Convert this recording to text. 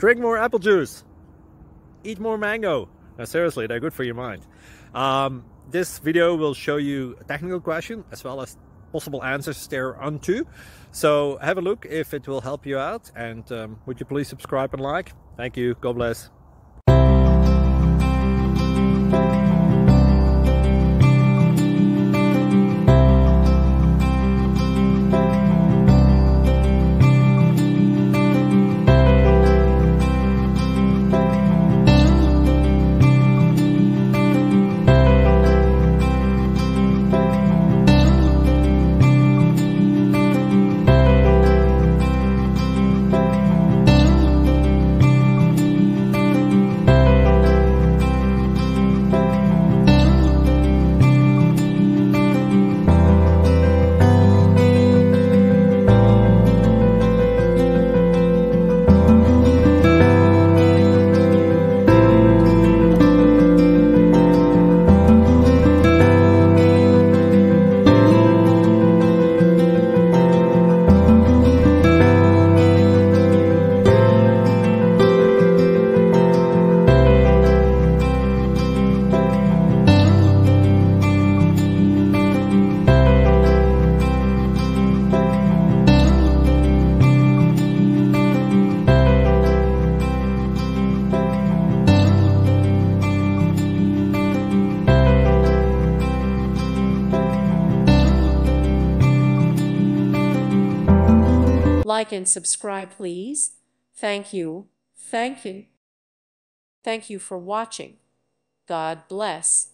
drink more apple juice, eat more mango. Now seriously, they're good for your mind. This video will show you a technical question as well as possible answers thereunto. So have a look if it will help you out, and would you please subscribe and like? Thank you. God bless. Like and subscribe, please. Thank you. Thank you. Thank you for watching. God bless.